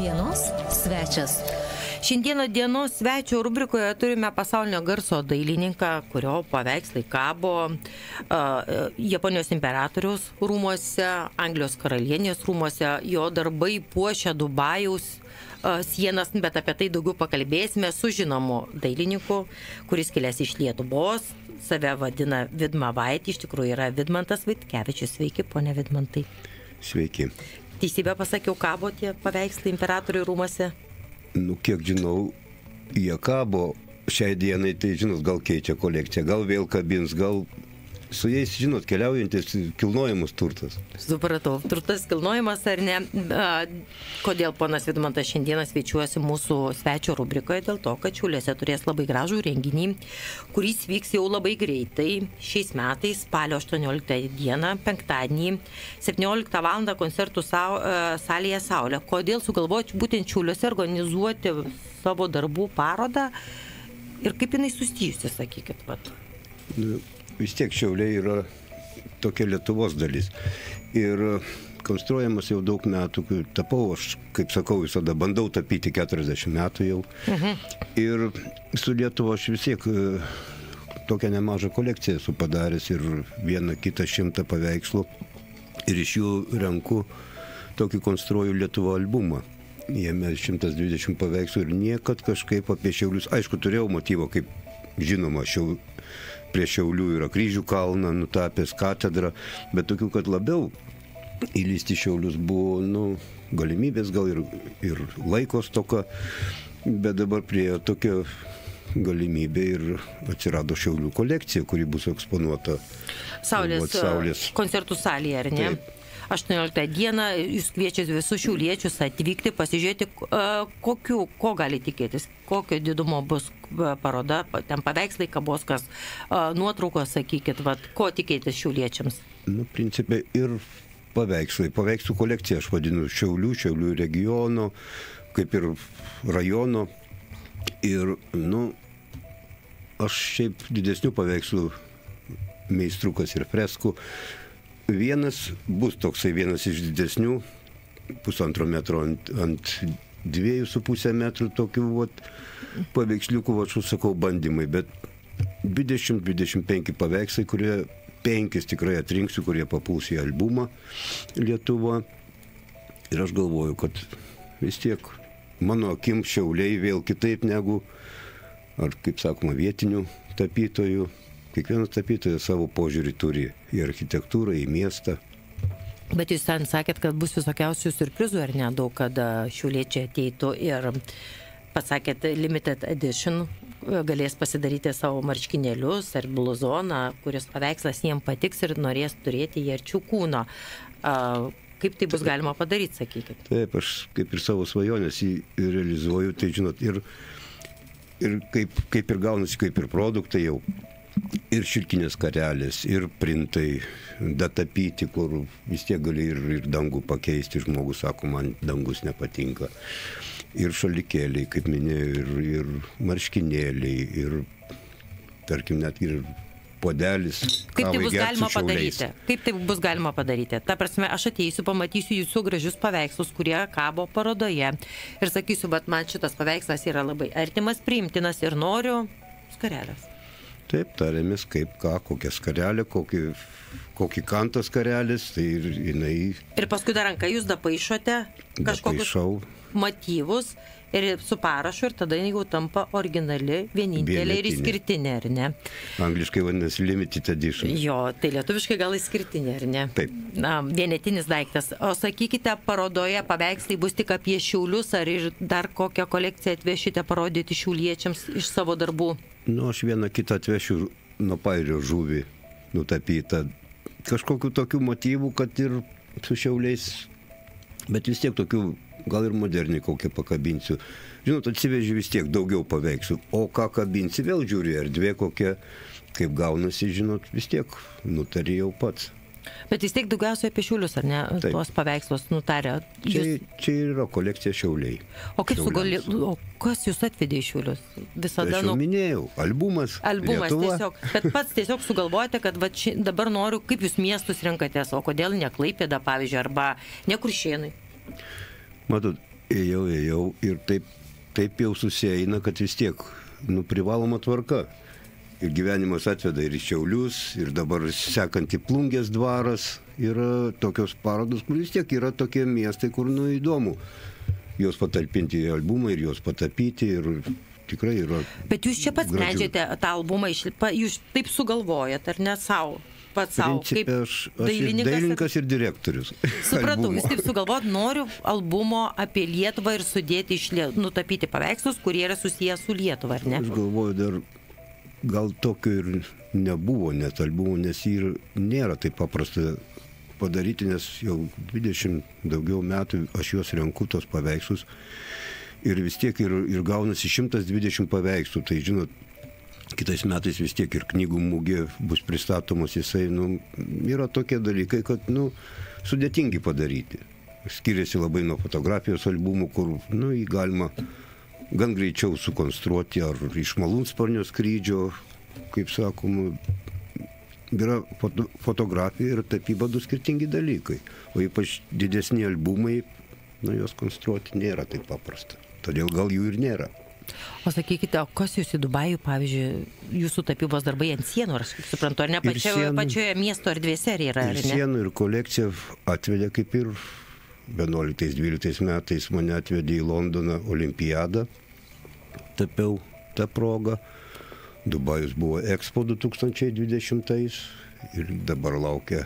Dienos svečias. Šiandieną dienos svečio rubrikoje turime pasaulinio garso dailininką, kurio paveikslai kabo Japonijos imperatoriaus rūmuose, Anglijos karalienės rūmuose, jo darbai puošia Dubajaus sienas, bet apie tai daugiau pakalbėsime su žinomu dailininku, kuris kilęs iš Lietuvos, save vadina Vidmavaitį, iš tikrųjų yra Vidmantas Vaitkevičius. Sveiki, ponia Vidmantai. Sveiki. Teisybę pasakiau, kabo tie paveikslai imperatorių rūmuose? Kiek žinau, jie kabo šiai dienai, tai žinot, gal keičia kolekciją, gal vėl kabins, gal su jais, žinot, keliaujantis kilnojamas turtas. Supratau, turtas kilnojamas ar ne? Kodėl ponas Vidmantas šiandieną svečiuosi mūsų svečio rubrikoje? Dėl to, kad Šiauliuose turės labai gražų renginį, kuris vyks jau labai greitai. Šiais metais, spalio 18 dieną, penktadienį, 17 val. Koncertų salėje Saulė. Kodėl sugalvoti būtent Šiauliuose organizuoti savo darbų parodą ir kaip jinai susijusi, sakykit, vat? Vis tiek Šiauliai yra tokia Lietuvos dalis. Ir konstruojamas jau daug metų, tapau, aš, kaip sakau, visada bandau tapyti 40 metų jau. Ir su Lietuva aš vis tiek tokią nemažą kolekciją esu padaręs ir 100-100 paveikslų. Ir iš jų renku tokį konstruoju Lietuvo albumą. Jame 120 paveikslų ir niekad kažkaip apie Šiaulius. Aišku, turėjau motyvą, kaip žinoma, prie Šiaulių yra Kryžių kalną, nutapęs katedrą, bet tokių, kad labiau įlysti Šiaulius buvo, galimybės gal ir laiko stoka, bet dabar priejo tokia galimybė ir atsirado Šiaulių kolekcija, kuri bus eksponuota Saulės koncertų salėje, ar ne? Taip. 18 dieną jūs kviečiate visus šiauliečius atvykti, pasižiūrėti, ko gali tikėtis, kokio didumo bus paroda, ten paveikslai kabos, kas nuotraukos, sakykit, ko tikėtis šiauliečiams? Principai ir paveikslų kolekcija, aš vadinu Šiaulių regiono, kaip ir rajono. Ir, aš šiaip didesnių paveikslų meistrukas ir freskų. Vienas iš didesnių, 1,5 metro ant 2,5 metrų tokių paveiksliukų, sakau, bandymai, bet 20-25 paveikslai, kurie 5 tikrai atrinksiu, kurie papuls į albumą Lietuva. Ir aš galvoju, kad vis tiek mano akim Šiauliai vėl kitaip negu, ar kaip sakoma, vietinių tapytojų. Kiekvienas tapytojas savo požiūrį turi į architektūrą, į miestą. Bet jūs ten sakėt, kad bus visokiausių surprizų, ar ne, daug, kad šiauliečiai ateitų ir pasakėt limited edition, galės pasidaryti savo marškinėlius ar bluzoną, kuris paveikslas jiems patiks ir norės turėti jį arčiau kūno. Kaip tai bus galima padaryti, sakykit? Taip, aš kaip ir savo svajonės realizuoju, tai žinot, ir kaip ir gaunasi, kaip ir produktai jau. Ir šilkinės karelės, ir printai, datapyti, kur vis tiek gali ir dangų pakeisti, žmogus sako, man dangus nepatinka. Ir šalikėliai, kaip minėjau, ir marškinėliai, ir, tarkim, net ir podelis. Kaip tai bus galima padaryti? Kaip tai bus galima padaryti? Ta prasme, aš ateisiu, pamatysiu jūsų gražius paveikslus, kurie kabo parodoje. Ir sakysiu, bet man šitas paveikslas yra labai artimas, priimtinas ir noriu skarelės. Taip, tarėmės kaip kokią skarelę, kokį kantą skarelės, tai ir jinai... Ir paskui dar ranką jūs dapaišote kažkokius motyvus ir su parašu ir tada jau tampa originali, vienintelė ir išskirtinė, ar ne? Angliškai vadinasi limited edition. Jo, tai lietuviškai gal išskirtinė, ar ne? Taip. Vienetinis daiktas. O sakykite, parodoje paveikslai bus tik apie Šiaulius, ar ir dar kokią kolekciją atvešite parodyti šiauliečiams iš savo darbų? Aš vieną kitą atvešiu nuo Pairio žuvį nutapytą. Kažkokių tokių motyvų, kad ir su Šiauliais, bet vis tiek tokių, gal ir moderniai kokią pakabinsiu. Žinot, atsiveži vis tiek daugiau paveikslų, o ką kabinsi, vėl žiūri erdvė kokia, kaip gaunasi, žinot, vis tiek nutari jau pats. Bet vis tiek daugiausiai apie Šiaulius, ar ne? Taip. Tuos paveikslus nutarė. Čia yra kolekcija Šiauliai. O kaip o kas jūs atvedė į Šiaulius? Visada aš jau minėjau, albumas Lietuva. Tiesiog. Bet pats tiesiog sugalvojate, kad dabar noriu, kaip jūs miestus renkatės, o kodėl ne Klaipėda, pavyzdžiui, arba ne Kuršėnai? Matot, Ėjau ir taip jau susieina, kad vis tiek, privaloma tvarka. Ir gyvenimas atveda ir į Šiaulius, ir dabar sekant į Plungės dvaras yra tokios parodos, kur vis tiek yra tokie miestai, kur įdomu juos patalpinti į albumą ir juos patapyti ir tikrai yra. Bet jūs čia pats sprendžiate tą albumą, jūs taip sugalvojat, ar ne savo? Pats savo, kaip dailininkas ir direktorius. Supratau, jūs taip sugalvojat, noriu albumo apie Lietuvą ir sudėti nutapyti paveikslus, kurie yra susijęs su Lietuva, ar ne? Aš galvoju, dar gal tokio ir nebuvo net albumo, nes jį nėra taip paprasta padaryti, nes jau 20 daugiau metų aš juos renku tos paveikslus ir vis tiek ir gaunasi 120 paveikslų, tai žinot, kitais metais vis tiek ir knygų mugė bus pristatomos, jisai, yra tokie dalykai, kad, sudėtingi padaryti. Skiriasi labai nuo fotografijos albumų, kur, jį galima gan greičiau sukonstruoti, ar iš malūnsparnio skrydžio, kaip sakoma, yra fotografija ir tapyba du skirtingi dalykai. O ypač didesni albumai, juos konstruoti nėra taip paprasta. Todėl gal jų ir nėra. O sakykite, o kas jūs į Dubajų, pavyzdžiui, jūsų tapybos darbai ant sienų, aš suprantu, ar ne pačioje miesto erdvėse yra, ar ne? Ir sienų, ir kolekcija atvedė, kaip ir 11-12 metais mane atvedė į Londoną olimpiadą, tapiau tą progą. Dubajus buvo Expo 2020 ir dabar laukia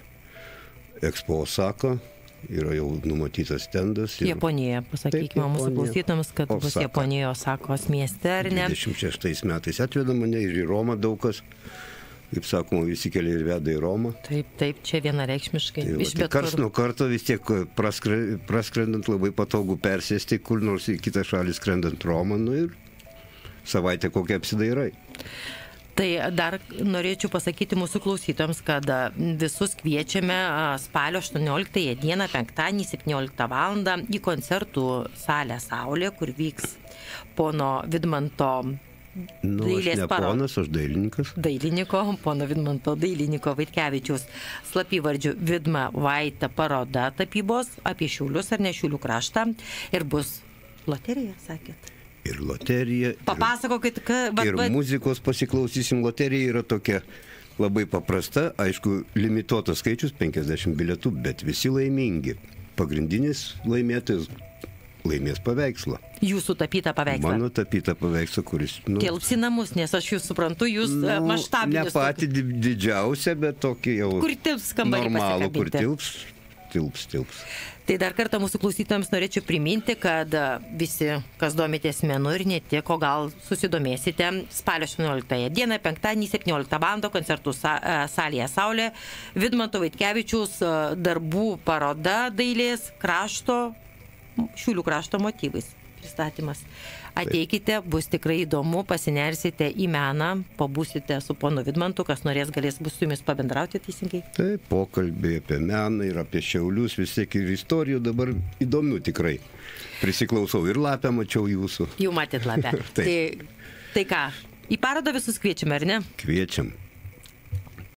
Expo Osaka. Yra jau numatytas stendas. Japonijoje, pasakykime mūsų klausytams, kad bus Japonijoje Osakos mieste, ar ne? 26 metais atveda mane ir į Romą daug kas. Kaip sakoma, visi keliai ir veda į Romą. Taip, čia vienareikšmiškai. Tai karts nuo karto vis tiek praskrendant labai patogu persėsti kur nors į kitą šalį skrendant Romą, ir savaitę kokią apsidairai. Tai dar norėčiau pasakyti mūsų klausytojams, kad visus kviečiame spalio 18 dieną, penktadienį, 17 val. Į koncertų salę Saulė, kur vyks pono Vidmanto dailės paroda. Ponas, aš dailininkas. Pono Vidmanto dailininko Vaitkevičiaus slapyvardžiu Vidma Vaita paroda tapybos apie Šiaulius ar ne Šiaulių kraštą. Ir bus loterija, sakėt. Ir loterija. Papasakokit, ir muzikos pasiklausysim. Loterija yra tokia labai paprasta, aišku, limituotas skaičius, 50 bilietų, bet visi laimingi. Pagrindinis laimėtojas laimės paveikslą. Jūsų tapytą paveikslą? Mano tapytą paveikslą, kuris... Tilps į namus, nes aš jūs suprantu, jūs maštabinis... Ne pati didžiausia, bet tokį jau... Kur tilps kambarį normalų, kur tilps. Tai dar kartą mūsų klausytojams norėčiau priminti, kad visi, kas domitės menu ir ne tik, o gal susidomėsite, spalio 18 dieną, penktadienį, 17 val. Koncertų salėje Saulė, Vidmanto Vaitkevičiaus darbų paroda dailės krašto, Šiaulių krašto motyvais pristatymas. Ateikite, bus tikrai įdomu, pasinersite į meną, pabūsite su ponu Vidmantu, kas norės galės bus su jumis pabendrauti teisingai. Taip, pokalbiai apie meną ir apie Šiaulius, vis tiek ir istorijų dabar įdomių tikrai. Prisiklausau ir lapę mačiau jūsų. Jau matėt lapę. Tai ką, į parodą visus kviečiame, ar ne? Kviečiam.